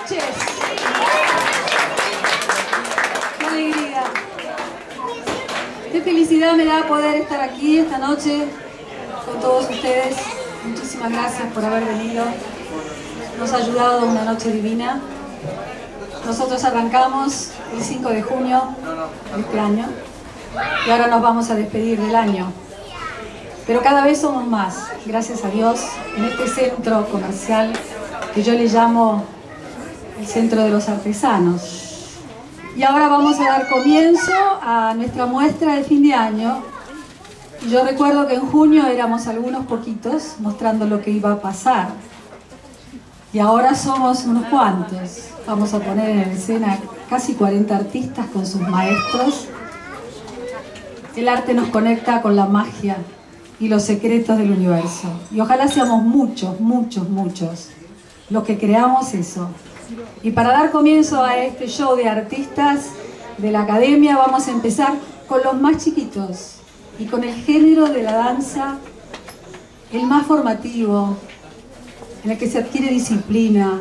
noches. Qué alegría. Qué felicidad me da poder estar aquí esta noche con todos ustedes. Muchísimas gracias por haber venido. Nos ha ayudado una noche divina. Nosotros arrancamos el 5 de junio de este año y ahora nos vamos a despedir del año. Pero cada vez somos más, gracias a Dios, en este centro comercial que yo le llamo el Centro de los Artesanos. Y ahora vamos a dar comienzo a nuestra muestra de fin de año. Y yo recuerdo que en junio éramos algunos poquitos mostrando lo que iba a pasar. Y ahora somos unos cuantos. Vamos a poner en escena casi 40 artistas con sus maestros. El arte nos conecta con la magia y los secretos del universo. Y ojalá seamos muchos, muchos, muchos los que creamos eso. Y para dar comienzo a este show de artistas de la academia, vamos a empezar con los más chiquitos y con el género de la danza, el más formativo, en el que se adquiere disciplina.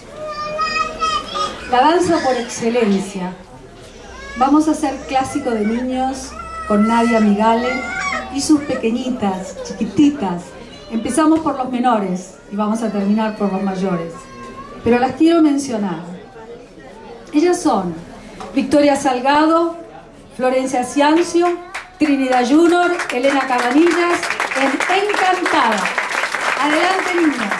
La danza por excelencia. Vamos a hacer clásico de niños con Nadia Migale y sus pequeñitas, chiquititas. Empezamos por los menores y vamos a terminar por los mayores. Pero las quiero mencionar. Ellas son Victoria Salgado, Florencia Ciancio, Trinidad Junior, Elena Cabanillas, en Encantada. Adelante, niñas.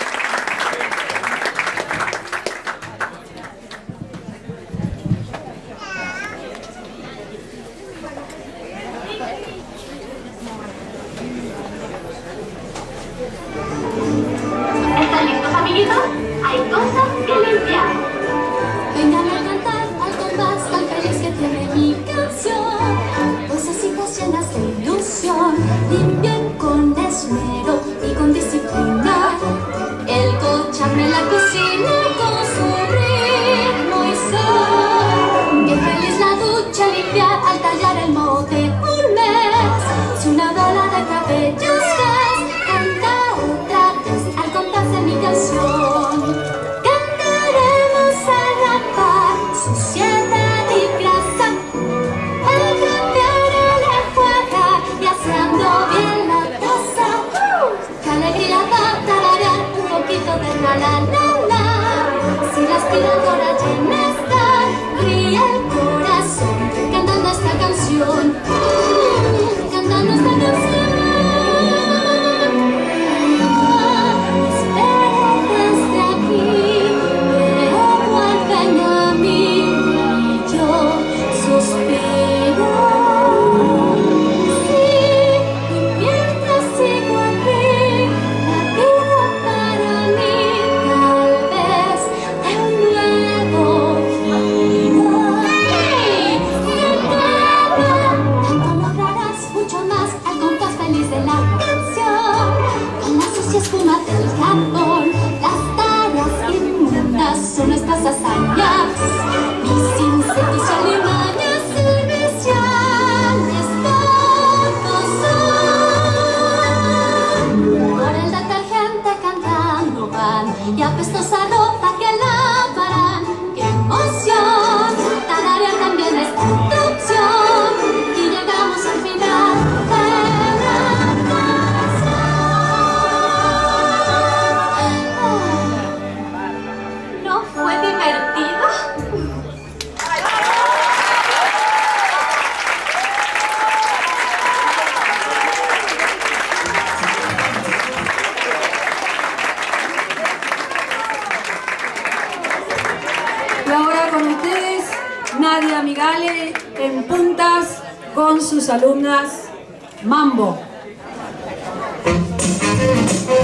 ¿Están listos, amiguitos? Hay cosas que limpiar. Vengan a cantar al compás tan feliz que tiene mi canción. Vocecitas llenas de ilusión, limpien con esmero y con disciplina. El cochambre en la cocina con su ritmo y son. Bien feliz la ducha limpiar al tallar el mote un mes. Si una bola de cabellos ves, canta otra vez al compás de mi canción. Cantaremos a la par, suciedad y grasa, para cambiar el enjuagar y haciendo bien la taza. ¡Qué alegría va a tararear un poquito de la la la la! Si la aspiradora llena está, ríe el corazón cantando esta canción. Cantando esta canción. Son nuestras hazañas, mis insectos y alimañas iniciales todos son. Por el detergente cantando van y apestosa ropa que lavarán. ¡Qué emoción! Tararear también es otra opción y llegamos al final de la canción. ¿No fue divertido? Y ahora con ustedes, Nadia Migale en puntas con sus alumnas Mambo.